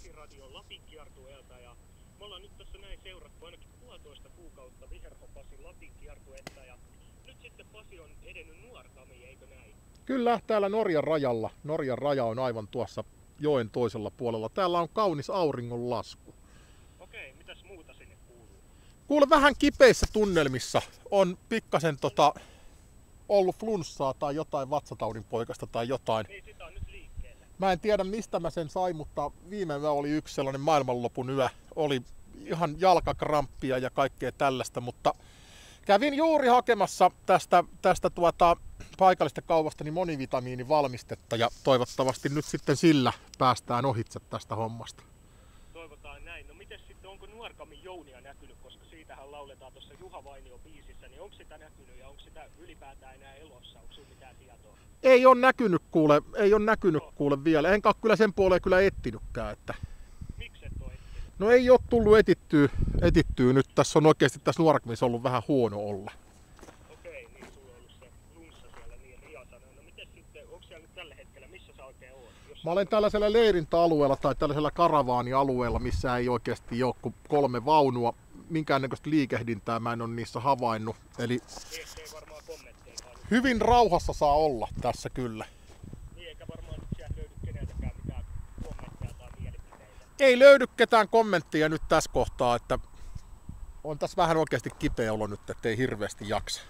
Pasiradion Lapin kiertueelta ja me ollaan nyt tässä näin seurattu ainakin 1,5 kuukautta Viherho Pasin Lapin kiertuetta ja nyt sitten Pasi on edennyt Nuorgamiin, eikö näin? Kyllä, täällä Norjan rajalla. Norjan raja on aivan tuossa joen toisella puolella. Täällä on kaunis auringonlasku. Okei, mitäs muuta sinne kuuluu? Kuule, vähän kipeissä tunnelmissa. On pikkasen ollut flunssaa tai jotain vatsataudin poikasta tai jotain. Niin, sitä on nyt liikkeellä. Mä en tiedä mistä mä sen sain, mutta viime yö oli yksi sellainen maailmanlopun yö. Oli ihan jalkakramppia ja kaikkea tällaista, mutta kävin juuri hakemassa tästä paikallista kaupasta niin monivitamiinivalmistetta ja toivottavasti nyt sitten sillä päästään ohitse tästä hommasta. Toivotaan näin. No mites sitten, onko Nuorgamin Jounia näkynyt, koska siitähän lauletaan tuossa Juha Vainio biisissä, niin onko sitä näkynyt ja onko sitä ylipäätään enää elossa, onko sinulla mitään tietoa? Ei ole näkynyt kuule vielä, enkä ole kyllä sen puoleen kyllä etsinytkään. Että... Miksi et ole etsinyt? No ei ole tullut etittyä nyt, tässä on oikeasti tässä Nuorgamissa ollut vähän huono olla. Okei, niin sulla on ollut se flunssa siellä niin riasana. No mites sitten, onko siellä nyt tällä hetkellä, missä sä oikein oot? Mä olen tällaisella leirintäalueella tai tällaisella karavaanialueella, missä ei oikeasti ole kuin 3 vaunua. Minkäännäköistä liikehdintää mä en ole niissä havainnut. Eli ei varmaan kommentteja. Hyvin rauhassa saa olla tässä kyllä. Niin, eikä varmaan nyt sieltä löydy keneltäkään mitään kommentteja tai mielipiteitä. Ei löydy ketään kommenttia nyt tässä kohtaa, että on tässä vähän oikeasti kipeä olo nyt, ettei hirveästi jaksa.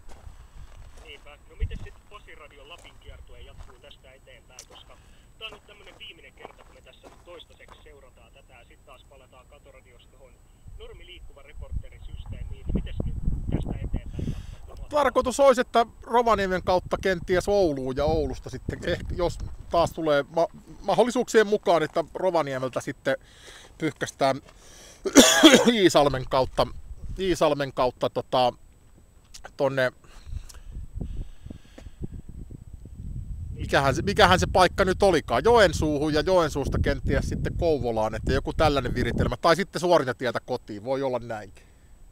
Niinpä. No miten sitten Pasiradion Lapin kiertue jatkuu tästä eteenpäin, koska tää on nyt tämmönen viimeinen kerta, kun me tässä nyt toistaiseksi seurataan tätä ja sitten taas palataan Katoradiosta tuohon normiliikkuva reporterisysteemiin. Niin mites nyt tästä eteenpäin jatkaa? Tarkoitus olisi, että Rovaniemen kautta kenties Ouluun ja Oulusta sitten, jos taas tulee mahdollisuuksien mukaan, että Rovaniemeltä sitten pyyhkästään Iisalmen kautta tonne, mikähän se paikka nyt olikaan, Joensuuhun ja Joensuusta kenties sitten Kouvolaan, että joku tällainen viritelmä, tai sitten suorintatietä kotiin, voi olla näinkin.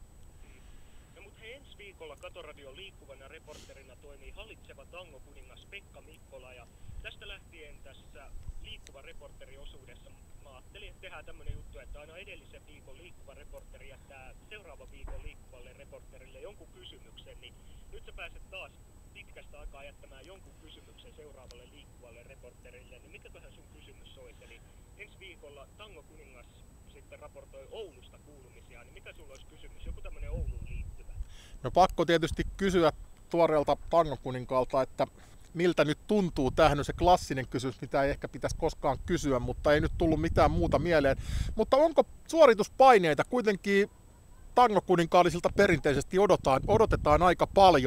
No mut hei, ensi viikolla Katoradion liikkuvana reporterina toimii hallitseva tangokuningas Pekka Mikkola ja tästä lähtien tässä liikkuva reporteriosuudessa mä ajattelin, että tehdään tämmönen juttu, että aina edellisen viikon liikkuva reporteri jättää seuraavan viikon liikkuvalle reporterille jonkun kysymyksen, niin nyt sä pääset taas pitkästä aikaa jättämään jonkun kysymyksen seuraavalle liikkuvalle reporterille, niin mikäköhän sun kysymys olisi? Eli ensi viikolla tangokuningas sitten raportoi Oulusta kuulumisia, niin mikä sulla olisi kysymys? Joku tämmönen Ouluun liittyvä? No pakko tietysti kysyä tuoreelta tangokuninkaalta, että miltä nyt tuntuu. Tämähän on se klassinen kysymys, mitä ei ehkä pitäisi koskaan kysyä, mutta ei nyt tullut mitään muuta mieleen. Mutta onko suorituspaineita? Kuitenkin tangokuninkaalisilta perinteisesti odotetaan aika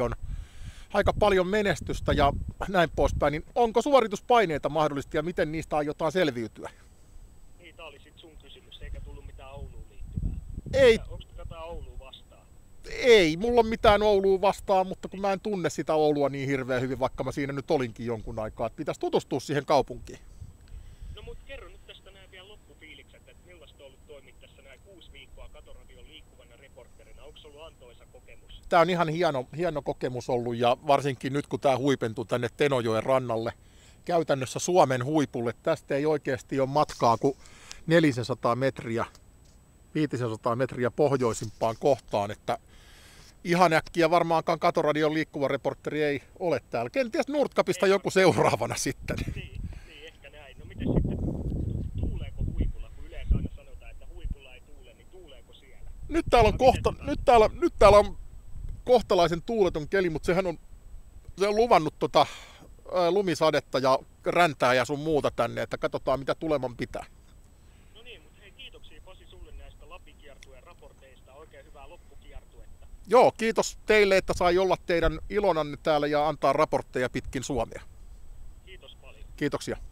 paljon menestystä ja näin poispäin. Niin onko suorituspaineita mahdollisesti ja miten niistä aiotaan selviytyä? Niin, tää oli sit sun kysymys, eikä tullut mitään Ouluun liittyvää. Ei. Onko jotain Ouluun vastaan? Ei mulla ole mitään Ouluun vastaan, mutta kun mä en tunne sitä Oulua niin hirveän hyvin, vaikka mä siinä nyt olinkin jonkun aikaa, että pitäisi tutustua siihen kaupunkiin. No mut kerro nyt tästä näin vielä loppufiilikset, että millaista on ollut toimia tässä näin 6 viikkoa Katoradion liikkuvana reporterina. Onko se ollut antoisa kokemus? Tää on ihan hieno kokemus ollut ja varsinkin nyt kun tää huipentui tänne Tenojoen rannalle, käytännössä Suomen huipulle. Tästä ei oikeasti ole matkaa kuin 400 metriä, 500 metriä pohjoisimpaan kohtaan, että ihan äkkiä varmaankaan Katoradion liikkuva reporteri ei ole täällä. Kenties Nordkapista joku seuraavana sitten. Niin, ehkä näin. No miten sitten, tuuleeko huipulla? Kun yleensä aina sanotaan, että huipulla ei tuule, niin tuuleeko siellä? Nyt täällä on kohtalaisen tuuleton keli, mutta se on luvannut lumisadetta ja räntää ja sun muuta tänne, että katsotaan mitä tuleman pitää. No niin, mutta hei, kiitoksia Pasi sulle näistä Lapin kiertueen raporteista. Oikein hyvää loppukiertuetta. Joo, kiitos teille, että sai olla teidän ilonanne täällä ja antaa raportteja pitkin Suomea. Kiitos paljon. Kiitoksia.